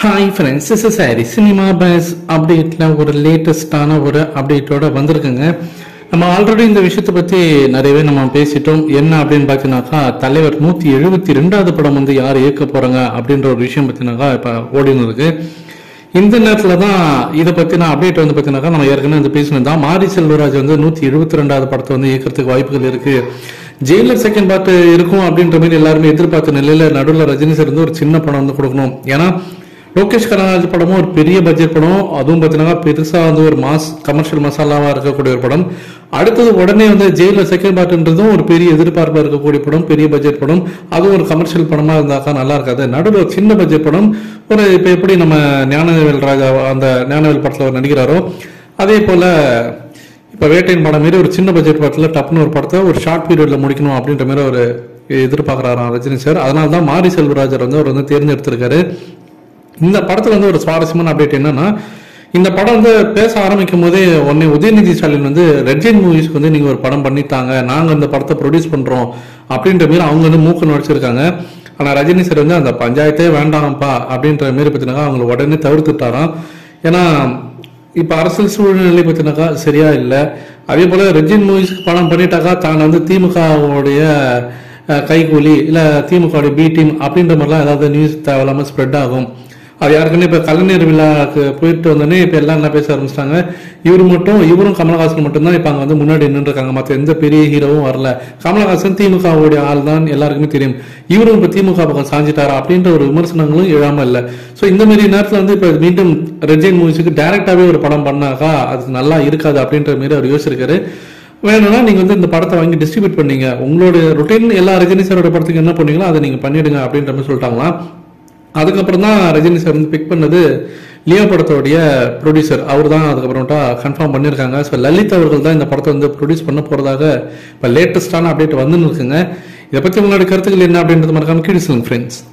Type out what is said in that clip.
Hi friends, this is Harry. Cinema buzz அப்டேட்டில் ஒரு லேட்டஸ்டான ஒரு அப்டேட்டோட வந்திருக்குங்க. நம்ம ஆல்ரெடி இந்த விஷயத்தை பற்றி நிறையவே நம்ம பேசிட்டோம். என்ன அப்படின்னு பார்த்தீங்கன்னாக்கா, தலைவர் 172வது படம் வந்து யார் இயக்க போகிறாங்க அப்படின்ற ஒரு விஷயம் பார்த்தீங்கன்னாக்கா இப்போ ஓடின்னு இருக்கு. இந்த நேரத்தில் தான் இதை பற்றின அப்டேட் வந்து பார்த்தீங்கன்னாக்கா நம்ம ஏற்கனவே வந்து பேசினது தான். மாரி செல்வராஜ் வந்து 172வது படத்தை வந்து இயக்கிறதுக்கு வாய்ப்புகள் இருக்குது. ஜெயிலர் செகண்ட் பார்ட் இருக்கும் அப்படின்ற மாதிரி எல்லாருமே எதிர்பார்த்த நிலையில் நடுவில் ரஜினி சார் வந்து ஒரு சின்ன படம் வந்து கொடுக்கணும். ஏன்னா லோகேஷ் கனகராஜ் படமும் ஒரு பெரிய பட்ஜெட் படம், அதுவும் பார்த்தீங்கன்னா பெருசாக வந்து ஒரு கமர்ஷியல் மசாலாவாக இருக்கக்கூடிய ஒரு படம். அடுத்தது உடனே வந்து ஜெயிலர் செகண்ட் பார்ட்ன்றதும் ஒரு பெரிய எதிர்பார்ப்பாக இருக்கக்கூடிய படம், பெரிய பட்ஜெட் படம், அதுவும் ஒரு கமர்ஷியல் படமாக இருந்தாக்கா நல்லா இருக்காது. நடுவில் ஒரு சின்ன பட்ஜெட் படம், ஒரு இப்போ எப்படி நம்ம ஞானவேல் ராஜா அந்த ஞானவேல் படத்தில் அவர் நடிக்கிறாரோ அதே போல் இப்போ வேட்டையின் படம் மாரி ஒரு சின்ன பட்ஜெட் படத்தில் டப்புன்னு ஒரு படத்தை ஒரு ஷார்ட் பீரியடில் முடிக்கணும் அப்படின்ற மாதிரி ஒரு எதிர்பார்க்குறாராம் ரஜினி சார். அதனால தான் மாரி செல்வராஜர் வந்து அவர் வந்து தேர்ந்தெடுத்திருக்காரு. இந்த படத்துல வந்து ஒரு சுவாரஸ்யமான அப்டேட் என்னன்னா, இந்த படம் வந்து பேச ஆரம்பிக்கும் போதே உடனே உதயநிதி ஸ்டாலின் வந்து ரெட் ஜெயின் மூவிஸ்க்கு வந்து நீங்க ஒரு படம் பண்ணித்தாங்க, நாங்க இந்த படத்தை ப்ரொடியூஸ் பண்றோம் அப்படின்ற மாதிரி அவங்க வந்து மூக்கு நுழைச்சிருக்காங்க. ஆனா ரஜினி சார் வந்து அந்த பஞ்சாயத்தே வேண்டாம்ப்பா அப்படின்ற மாரி பார்த்தீங்கன்னா அவங்களை உடனே தவிர்த்துட்டாராம். ஏன்னா இப்ப அரசியல் சூழ்நிலை பார்த்தீங்கன்னாக்கா சரியா இல்லை. அதே போல ரெட் ஜெயின் மூவிஸ்க்கு படம் பண்ணிட்டாக்கா தான் வந்து திமுகவுடைய கைகூலி இல்ல திமுக பி டீம் அப்படின்ற மாதிரிலாம் ஏதாவது நியூஸ் தேவையில்லாம ஸ்ப்ரெட் ஆகும். அது யாருக்குன்னு இப்ப கலைஞர் விழாக்கு போயிட்டு வந்தோடனே இப்ப எல்லாம் என்ன பேச ஆரம்பிச்சிட்டாங்க, இவரும் கமலஹாசன் மட்டும்தான் இப்ப அங்க வந்து முன்னாடி நின்றுருக்காங்க, மற்ற எந்த பெரிய ஹீரோவும் வரல, கமலஹாசன் திமுகவுடைய ஆள் தான் எல்லாருக்குமே தெரியும், இவரும் இப்ப திமுக பக்கம் சாஞ்சிட்டாரா அப்படின்ற ஒரு விமர்சனங்களும் எழாம இல்லை. ஸோ இந்த மாதிரி நேரத்தில் வந்து இப்ப மீண்டும் ரெட் ஜெயின் மூவிஸுக்கு டைரக்டாவே ஒரு படம் பண்ணாக்கா அது நல்லா இருக்காது அப்படின்ற மாதிரி அவர் யோசிச்சிருக்காரு. வேணும்னா நீங்க வந்து இந்த படத்தை வாங்கி டிஸ்ட்ரிபியூட் பண்ணீங்க, உங்களோட ரொட்டீன் எல்லா ரஜினி சாரோட படத்துக்கு என்ன பண்ணீங்களோ அதை நீங்க பண்ணிடுங்க அப்படின்ற மாதிரி சொல்லிட்டாங்களாம். அதுக்கப்புறம் தான் ரஜினி சார் வந்து பிக் பண்ணது லியோ படத்தோடைய ப்ரொடியூசர், அவர் தான் அதுக்கப்புறமேட்டா கன்ஃபார்ம் பண்ணியிருக்காங்க. ஸோ லலித் அவர்கள் தான் இந்த படத்தை வந்து ப்ரொடியூஸ் பண்ண போறதாக இப்போ லேட்டஸ்டான அப்டேட் வந்துன்னு இருக்குங்க. இதை பற்றி உங்களோட கருத்துக்கள் என்ன அப்படின்றது மறக்காம கீழே சொல்லுங்க ஃப்ரெண்ட்ஸ்.